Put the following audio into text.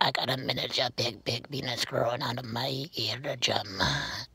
I got a miniature big penis growing out of my eardrum.